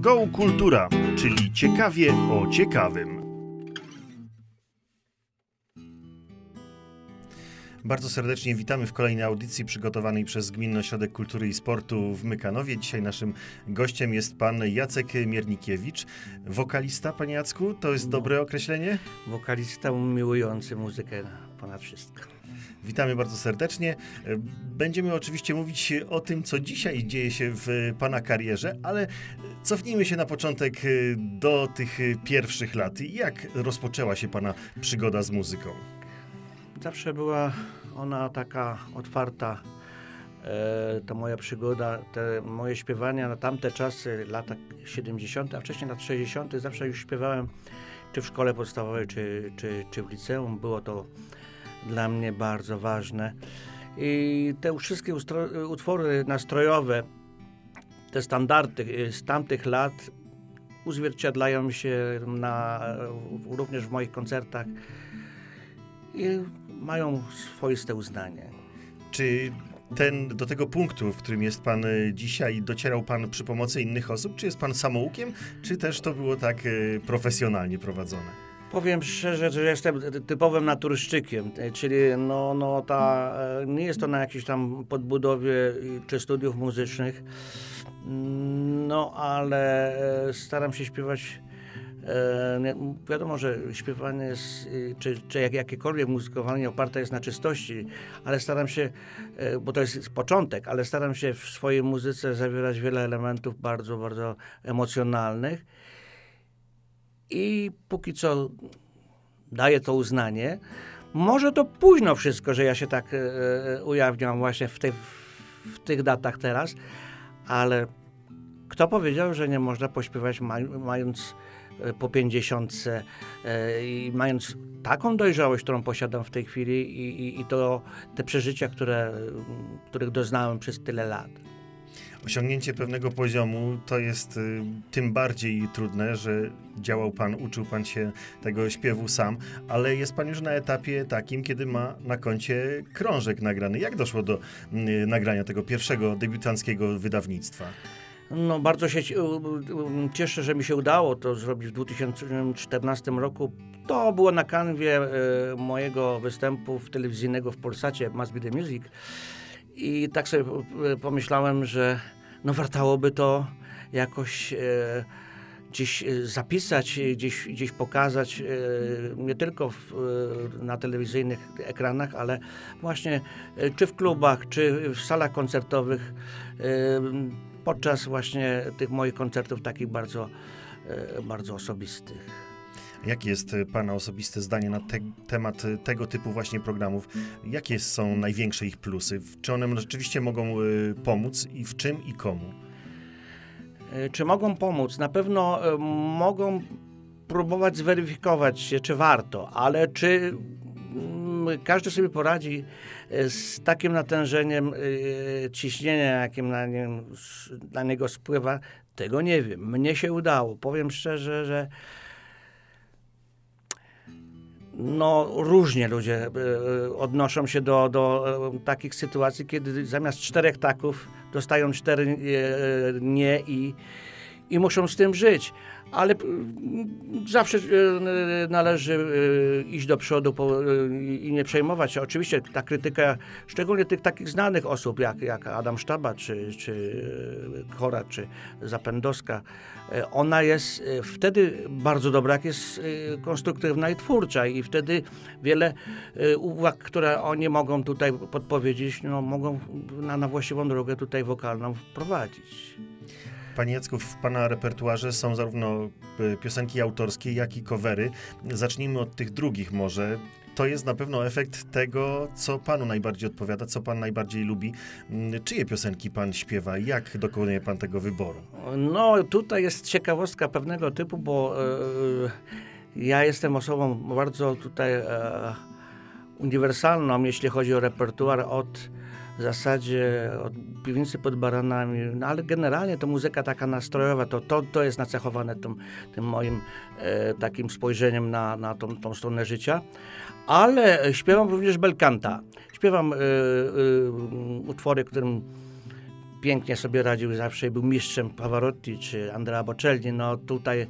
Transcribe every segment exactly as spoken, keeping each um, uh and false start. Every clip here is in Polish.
Go Kultura, czyli ciekawie o ciekawym. Bardzo serdecznie witamy w kolejnej audycji przygotowanej przez Gminny Ośrodek Kultury i Sportu w Mykanowie. Dzisiaj naszym gościem jest pan Jacek Miernikiewicz, wokalista. Panie Jacku, to jest dobre określenie? Wokalista miłujący muzykę ponad wszystko. Witamy bardzo serdecznie. Będziemy oczywiście mówić o tym, co dzisiaj dzieje się w pana karierze, ale cofnijmy się na początek do tych pierwszych lat. Jak rozpoczęła się pana przygoda z muzyką? Zawsze była ona taka otwarta, e, ta moja przygoda, te moje śpiewania na tamte czasy, lata siedemdziesiąte, a wcześniej lat sześćdziesiąte, zawsze już śpiewałem, czy w szkole podstawowej, czy, czy, czy w liceum. Było to dla mnie bardzo ważne. I te wszystkie ustro- utwory nastrojowe, te standardy z tamtych lat uzwierciedlają się na, również w moich koncertach i mają swoiste uznanie. Czy ten, do tego punktu, w którym jest pan dzisiaj, docierał pan przy pomocy innych osób? Czy jest pan samoukiem, czy też to było tak profesjonalnie prowadzone? Powiem szczerze, że jestem typowym naturszczykiem, czyli no, no ta, nie jest to na jakiejś tam podbudowie czy studiów muzycznych, no ale staram się śpiewać. E, wiadomo, że śpiewanie jest, czy, czy jak, jakiekolwiek muzykowanie oparte jest na czystości, ale staram się, e, bo to jest początek, ale staram się w swojej muzyce zawierać wiele elementów bardzo, bardzo emocjonalnych i póki co daję to uznanie. Może to późno wszystko, że ja się tak e, ujawniam właśnie w, tej, w tych datach teraz, ale kto powiedział, że nie można pośpiewać maj, mając po pięćdziesiątce e, i mając taką dojrzałość, którą posiadam w tej chwili i, i, i to te przeżycia, które, których doznałem przez tyle lat. Osiągnięcie pewnego poziomu to jest y, tym bardziej trudne, że działał pan, uczył pan się tego śpiewu sam, ale jest pan już na etapie takim, kiedy ma na koncie krążek nagrany. Jak doszło do y, nagrania tego pierwszego debiutanckiego wydawnictwa? No, bardzo się cieszę, że mi się udało to zrobić w dwa tysiące czternastym roku. To było na kanwie e, mojego występu w telewizyjnego w Polsacie, Must Be The Music. I tak sobie pomyślałem, że no wartałoby to jakoś e, gdzieś zapisać, gdzieś, gdzieś pokazać, e, nie tylko w, e, na telewizyjnych ekranach, ale właśnie e, czy w klubach, czy w salach koncertowych, e, podczas właśnie tych moich koncertów takich bardzo, bardzo osobistych. Jakie jest pana osobiste zdanie na te, temat tego typu właśnie programów? Jakie są największe ich plusy? Czy one rzeczywiście mogą y, pomóc i w czym i komu? Czy mogą pomóc? Na pewno y, mogą próbować zweryfikować, czy warto, ale czy y, każdy sobie poradzi z takim natężeniem y, ciśnienia, jakim na, nie, na niego spływa, tego nie wiem. Mnie się udało. Powiem szczerze, że no, różnie ludzie y, odnoszą się do, do y, takich sytuacji, kiedy zamiast czterech taków dostają cztery y, nie i, i muszą z tym żyć. Ale zawsze należy iść do przodu i nie przejmować się. Oczywiście ta krytyka, szczególnie tych takich znanych osób, jak, jak Adam Sztaba, czy, czy Chora, czy Zapędowska, ona jest wtedy bardzo dobra, jak jest konstruktywna i twórcza i wtedy wiele uwag, które oni mogą tutaj podpowiedzieć, no, mogą na, na właściwą drogę tutaj wokalną wprowadzić. Panie Jacku, w pana repertuarze są zarówno piosenki autorskie, jak i covery. Zacznijmy od tych drugich może. To jest na pewno efekt tego, co panu najbardziej odpowiada, co pan najbardziej lubi. Czyje piosenki pan śpiewa i jak dokonuje pan tego wyboru? No, tutaj jest ciekawostka pewnego typu, bo yy, ja jestem osobą bardzo tutaj yy, uniwersalną, jeśli chodzi o repertuar, od w zasadzie od Piwnicy pod Baranami, no ale generalnie to muzyka taka nastrojowa, to, to, to jest nacechowane tym, tym moim e, takim spojrzeniem na, na tą, tą stronę życia, ale śpiewam również belcanta. Śpiewam e, e, utwory, którym pięknie sobie radził zawsze, był mistrzem Pavarotti czy Andrea Bocelli. No tutaj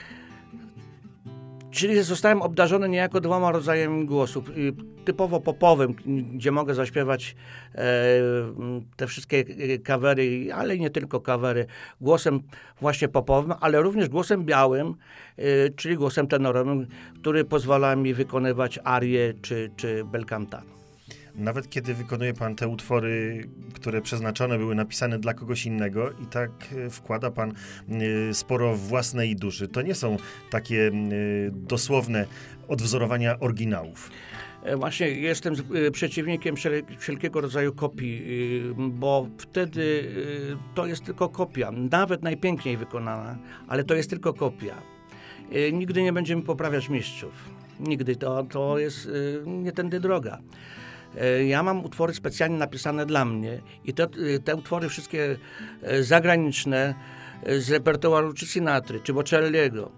Czyli zostałem obdarzony niejako dwoma rodzajami głosów. Typowo popowym, gdzie mogę zaśpiewać e, te wszystkie kawery, ale i nie tylko kawery, głosem właśnie popowym, ale również głosem białym, e, czyli głosem tenorowym, który pozwala mi wykonywać arie czy, czy bel canta. Nawet kiedy wykonuje pan te utwory, które przeznaczone były, napisane dla kogoś innego i tak wkłada pan sporo własnej duszy, to nie są takie dosłowne odwzorowania oryginałów. Właśnie jestem przeciwnikiem wszelkiego rodzaju kopii, bo wtedy to jest tylko kopia, nawet najpiękniej wykonana, ale to jest tylko kopia. Nigdy nie będziemy poprawiać mistrzów. Nigdy. To, to jest nie tędy droga. Ja mam utwory specjalnie napisane dla mnie i te, te utwory wszystkie zagraniczne z repertuaru czy Sinatry, czy Bocelliego,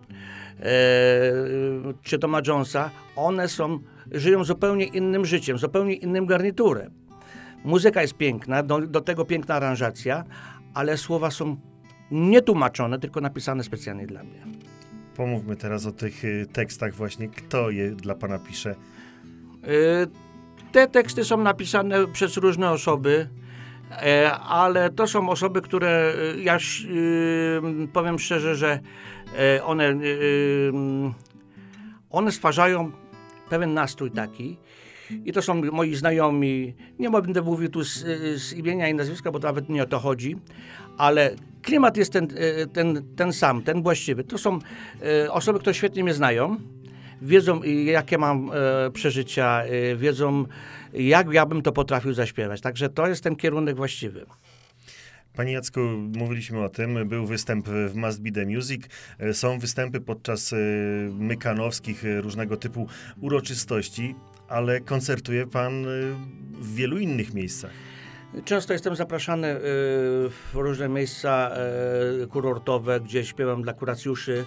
czy Toma Jonesa, one są, żyją zupełnie innym życiem, zupełnie innym garniturem. Muzyka jest piękna, do, do tego piękna aranżacja, ale słowa są nietłumaczone, tylko napisane specjalnie dla mnie. Pomówmy teraz o tych tekstach właśnie. Kto je dla pana pisze? Te teksty są napisane przez różne osoby, ale to są osoby, które, ja powiem szczerze, że one, one stwarzają pewien nastrój taki i to są moi znajomi, nie będę mówił tu z, z imienia i nazwiska, bo nawet nie o to chodzi, ale klimat jest ten, ten, ten sam, ten właściwy. To są osoby, które świetnie mnie znają, wiedzą, jakie mam e, przeżycia, e, wiedzą, jak ja bym to potrafił zaśpiewać. Także to jest ten kierunek właściwy. Panie Jacku, mówiliśmy o tym, był występ w Must Be The Music, są występy podczas mykanowskich, różnego typu uroczystości, ale koncertuje pan w wielu innych miejscach. Często jestem zapraszany w różne miejsca kurortowe, gdzie śpiewam dla kuracjuszy.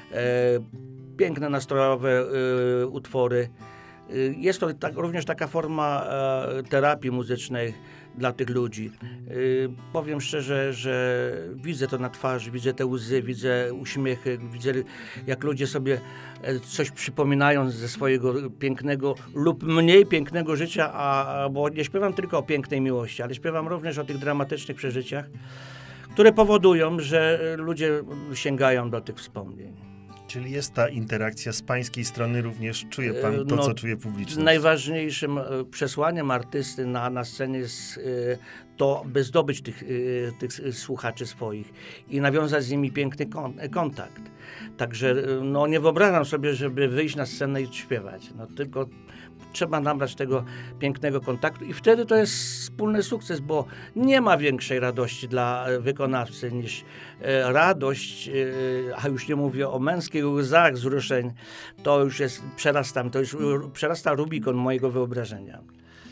Piękne, nastrojowe y, utwory. Y, jest to tak, również taka forma y, terapii muzycznej dla tych ludzi. Y, powiem szczerze, że widzę to na twarzy, widzę te łzy, widzę uśmiechy, widzę jak ludzie sobie coś przypominają ze swojego pięknego lub mniej pięknego życia, a, bo nie śpiewam tylko o pięknej miłości, ale śpiewam również o tych dramatycznych przeżyciach, które powodują, że ludzie sięgają do tych wspomnień. Czyli jest ta interakcja z pańskiej strony, również czuje pan to, no, co czuje publiczność. Najważniejszym przesłaniem artysty na, na scenie jest to, by zdobyć tych, tych słuchaczy swoich i nawiązać z nimi piękny kontakt. Także no, nie wyobrażam sobie, żeby wyjść na scenę i śpiewać. No, tylko trzeba nabrać tego pięknego kontaktu i wtedy to jest wspólny sukces, bo nie ma większej radości dla wykonawcy niż e, radość, e, a już nie mówię o męskich łzach wzruszeń, to już jest, przerastam, to już przerasta Rubikon mojego wyobrażenia.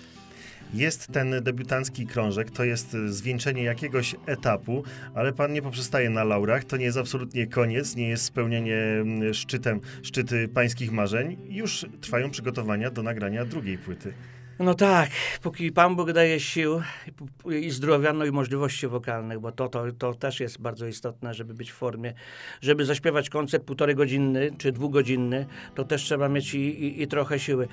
Jest ten debiutancki krążek, to jest zwieńczenie jakiegoś etapu, ale pan nie poprzestaje na laurach, to nie jest absolutnie koniec, nie jest spełnienie szczytem, szczyty pańskich marzeń. Już trwają przygotowania do nagrania drugiej płyty. No tak, póki Pan Bóg daje sił i zdrowia, no i możliwości wokalnych, bo to, to, to też jest bardzo istotne, żeby być w formie. Żeby zaśpiewać koncert półtorej godzinny czy dwugodzinny, to też trzeba mieć i, i, i trochę siły.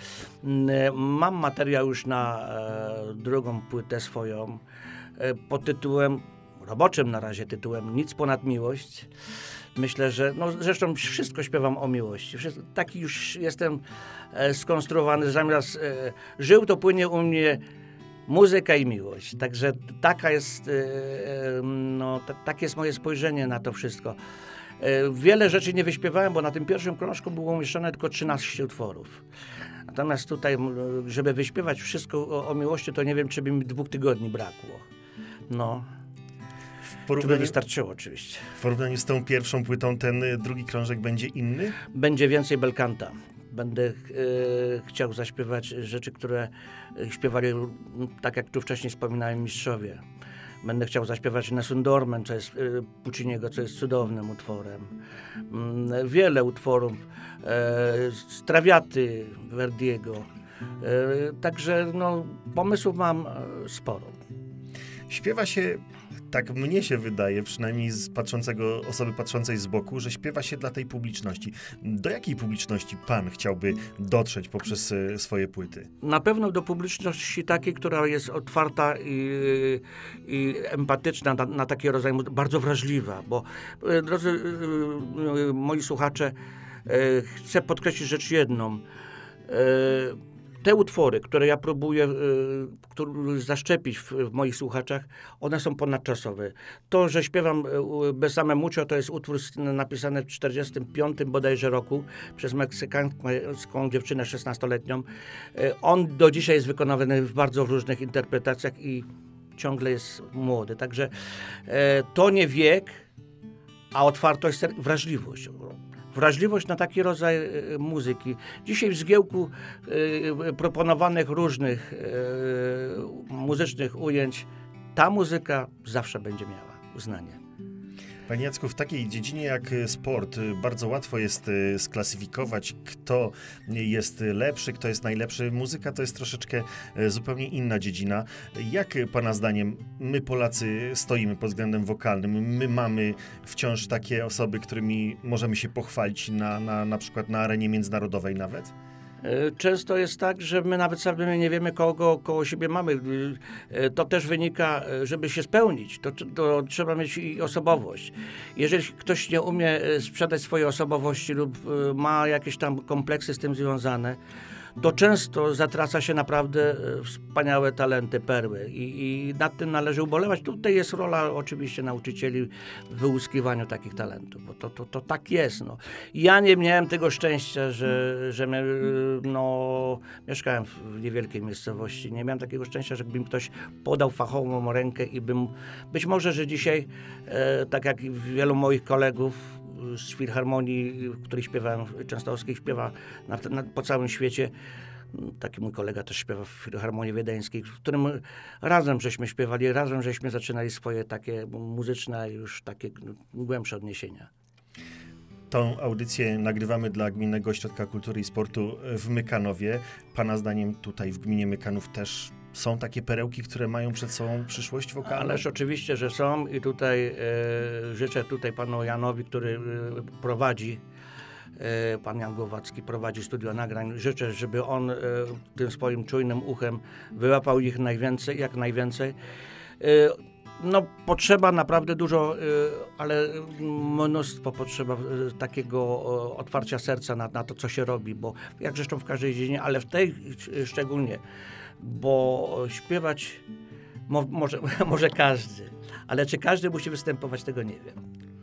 Mam materiał już na e, drugą płytę swoją e, pod tytułem, roboczym na razie tytułem Nic ponad miłość. Myślę, że, no zresztą wszystko śpiewam o miłości. Wszystko, taki już jestem e, skonstruowany, zamiast e, żył, to płynie u mnie muzyka i miłość. Także taka jest, e, no, t- takie jest moje spojrzenie na to wszystko. E, wiele rzeczy nie wyśpiewałem, bo na tym pierwszym krążku było umieszczone tylko trzynaście utworów. Natomiast tutaj, żeby wyśpiewać wszystko o, o miłości, to nie wiem, czy by mi dwóch tygodni brakło. No. Czy by wystarczyło oczywiście. W porównaniu z tą pierwszą płytą ten drugi krążek będzie inny? Będzie więcej bel canta. Będę e, chciał zaśpiewać rzeczy, które śpiewali, tak jak tu wcześniej wspominałem, mistrzowie. Będę chciał zaśpiewać Nessun Dorma, co jest e, Pucciniego, co jest cudownym utworem. Mm, wiele utworów. E, Trawiaty Verdiego. E, także no, pomysłów mam sporo. Śpiewa się tak mnie się wydaje, przynajmniej z patrzącego, osoby patrzącej z boku, że śpiewa się dla tej publiczności. Do jakiej publiczności pan chciałby dotrzeć poprzez e, swoje płyty? Na pewno do publiczności takiej, która jest otwarta i, i empatyczna na, na taki rodzaj muzyki, bardzo wrażliwa, bo e, drodzy e, moi słuchacze, e, chcę podkreślić rzecz jedną. E, Te utwory, które ja próbuję y, który zaszczepić w, w moich słuchaczach, one są ponadczasowe. To, że śpiewam y, Besame Mucho, to jest utwór napisany w czterdziestym piątym bodajże roku przez meksykańską dziewczynę szesnastoletnią. Y, on do dzisiaj jest wykonywany w bardzo różnych interpretacjach i ciągle jest młody. Także y, to nie wiek, a otwartość, wrażliwość. Wrażliwość na taki rodzaj y, muzyki. Dzisiaj w zgiełku y, proponowanych różnych y, muzycznych ujęć ta muzyka zawsze będzie miała uznanie. Panie Jacku, w takiej dziedzinie jak sport bardzo łatwo jest sklasyfikować, kto jest lepszy, kto jest najlepszy. Muzyka to jest troszeczkę zupełnie inna dziedzina. Jak pana zdaniem my Polacy stoimy pod względem wokalnym? My mamy wciąż takie osoby, którymi możemy się pochwalić na, na, na przykład na arenie międzynarodowej nawet? Często jest tak, że my nawet sami nie wiemy, kogo koło siebie mamy. To też wynika, żeby się spełnić, to, to trzeba mieć i osobowość. Jeżeli ktoś nie umie sprzedać swojej osobowości lub ma jakieś tam kompleksy z tym związane, to często zatraca się naprawdę wspaniałe talenty, perły i, i nad tym należy ubolewać. Tutaj jest rola oczywiście nauczycieli w wyłuskiwaniu takich talentów, bo to, to, to tak jest. No. Ja nie miałem tego szczęścia, że, że my, no, mieszkałem w niewielkiej miejscowości. Nie miałem takiego szczęścia, że mi ktoś podał fachową rękę i bym, być może, że dzisiaj, e, tak jak wielu moich kolegów z Filharmonii, w której śpiewałem, częstochowskiej, śpiewa na, na, po całym świecie. Taki mój kolega też śpiewa w Filharmonii Wiedeńskiej, w którym razem żeśmy śpiewali, razem żeśmy zaczynali swoje takie muzyczne, już takie głębsze odniesienia. Tą audycję nagrywamy dla Gminnego Ośrodka Kultury i Sportu w Mykanowie. Pana zdaniem tutaj w gminie Mykanów też są takie perełki, które mają przed sobą przyszłość wokalną? Ależ oczywiście, że są i tutaj e, życzę tutaj panu Janowi, który e, prowadzi, e, pan Jan Głowacki prowadzi studio nagrań. Życzę, żeby on e, tym swoim czujnym uchem wyłapał ich najwięcej, jak najwięcej. E, No potrzeba naprawdę dużo, ale mnóstwo potrzeba takiego otwarcia serca na, na to, co się robi, bo jak zresztą w każdej dziedzinie, ale w tej szczególnie, bo śpiewać mo, może, może każdy, ale czy każdy musi występować, tego nie wiem.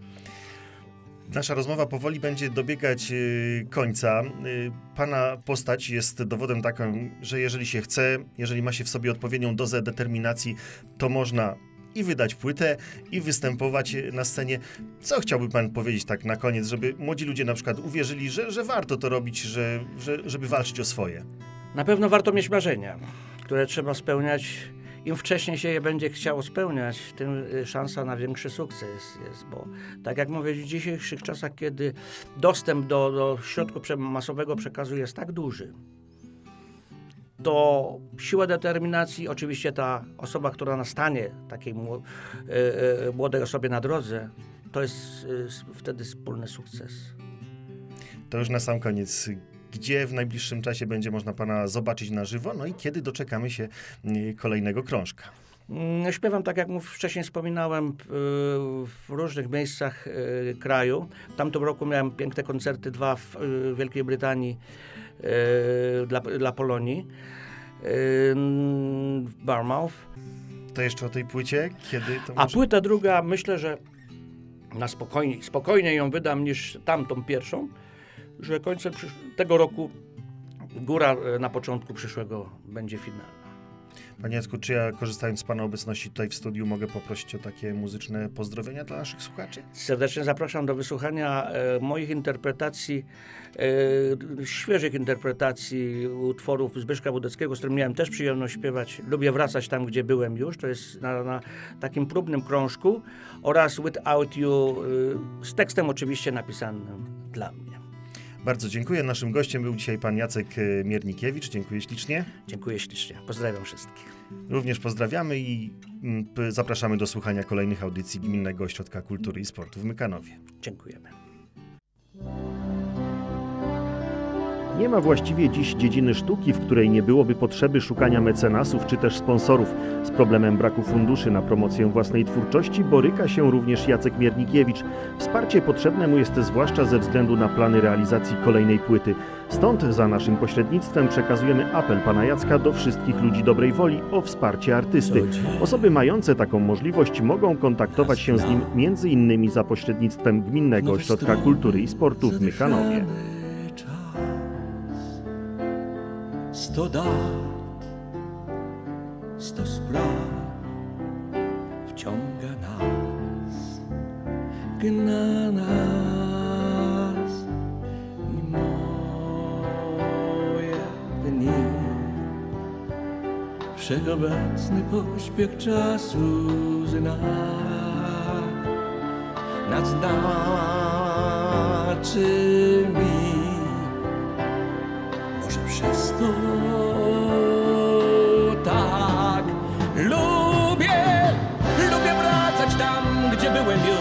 Nasza rozmowa powoli będzie dobiegać y, końca. Y, pana postać jest dowodem taką, że jeżeli się chce, jeżeli ma się w sobie odpowiednią dozę determinacji, to można i wydać płytę, i występować na scenie. Co chciałby pan powiedzieć tak na koniec, żeby młodzi ludzie na przykład uwierzyli, że, że warto to robić, że, że, żeby walczyć o swoje? Na pewno warto mieć marzenia, które trzeba spełniać. Im wcześniej się je będzie chciało spełniać, tym szansa na większy sukces jest, bo tak jak mówię, w dzisiejszych czasach, kiedy dostęp do, do środków masowego przekazu jest tak duży, to siła determinacji, oczywiście ta osoba, która nastanie takiej młodej osobie na drodze, to jest wtedy wspólny sukces. To już na sam koniec. Gdzie w najbliższym czasie będzie można pana zobaczyć na żywo? No i kiedy doczekamy się kolejnego krążka? Śpiewam, tak jak wcześniej wspominałem, w różnych miejscach kraju. W tamtym roku miałem piękne koncerty, dwa w Wielkiej Brytanii dla, dla Polonii, w Bournemouth. To jeszcze o tej płycie? Kiedy to A może... płyta druga, myślę, że na spokojniej, spokojniej ją wydam niż tamtą pierwszą, że końcem tego roku, góra na początku przyszłego będzie finalna. Panie Jacku, czy ja, korzystając z pana obecności tutaj w studiu, mogę poprosić o takie muzyczne pozdrowienia dla naszych słuchaczy? Serdecznie zapraszam do wysłuchania e, moich interpretacji, e, świeżych interpretacji utworów Zbyszka Budeckiego, z którym miałem też przyjemność śpiewać. Lubię wracać tam, gdzie byłem już, to jest na, na takim próbnym krążku, oraz Without You, e, z tekstem oczywiście napisanym dla mnie. Bardzo dziękuję. Naszym gościem był dzisiaj pan Jacek Miernikiewicz. Dziękuję ślicznie. Dziękuję ślicznie. Pozdrawiam wszystkich. Również pozdrawiamy i mm, zapraszamy do słuchania kolejnych audycji Gminnego Ośrodka Kultury i Sportu w Mykanowie. Dziękujemy. Nie ma właściwie dziś dziedziny sztuki, w której nie byłoby potrzeby szukania mecenasów czy też sponsorów. Z problemem braku funduszy na promocję własnej twórczości boryka się również Jacek Miernikiewicz. Wsparcie potrzebne mu jest zwłaszcza ze względu na plany realizacji kolejnej płyty. Stąd za naszym pośrednictwem przekazujemy apel pana Jacka do wszystkich ludzi dobrej woli o wsparcie artysty. Osoby mające taką możliwość mogą kontaktować się z nim między innymi za pośrednictwem Gminnego Ośrodka Kultury i Sportu w Mykanowie. Sto dat, sto spraw wciąga nas, gna nas i moje dni. Wszechobecny pośpiech czasu zna, nadznaczy mi. Może przez to tak lubię, lubię wracać tam, gdzie byłem już.